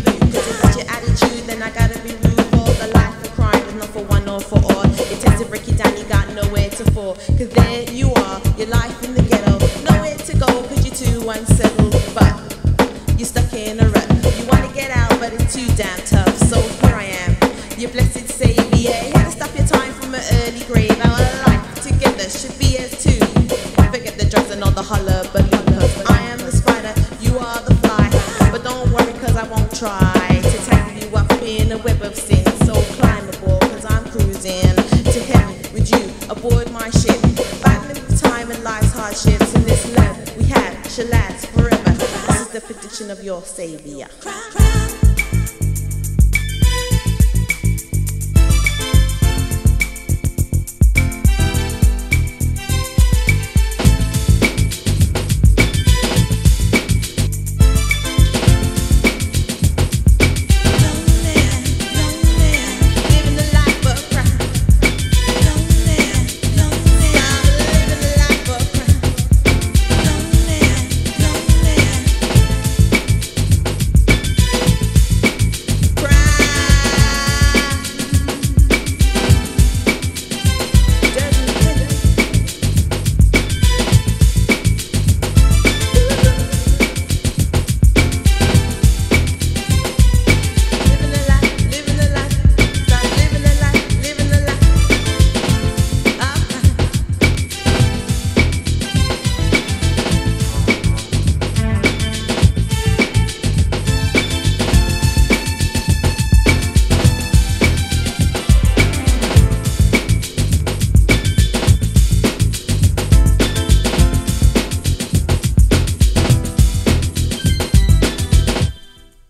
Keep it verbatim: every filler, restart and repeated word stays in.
blue. Cause if that's your attitude, then I gotta be rude. For the life of crime is not for one or for all. It tends to break you down, you got nowhere to fall. Cause there you are, your life in the ghetto. Nowhere to go cause you're too unsettled. But you're stuck in a rut. You wanna get out but it's too damn tough. So here I am, your blessed savior. Here to stop your time from an early grave. Our life together should be as two. Forget the drugs and all the hullabaloo. Cause I am the spider, you are the fly. But don't worry cause I won't try to tangle you up in a web of sin. So climb aboard cause I'm cruising to heaven with you aboard my ship. Battling with time and life's hardships. And this love we have shall last forever. This is the prediction of your savior.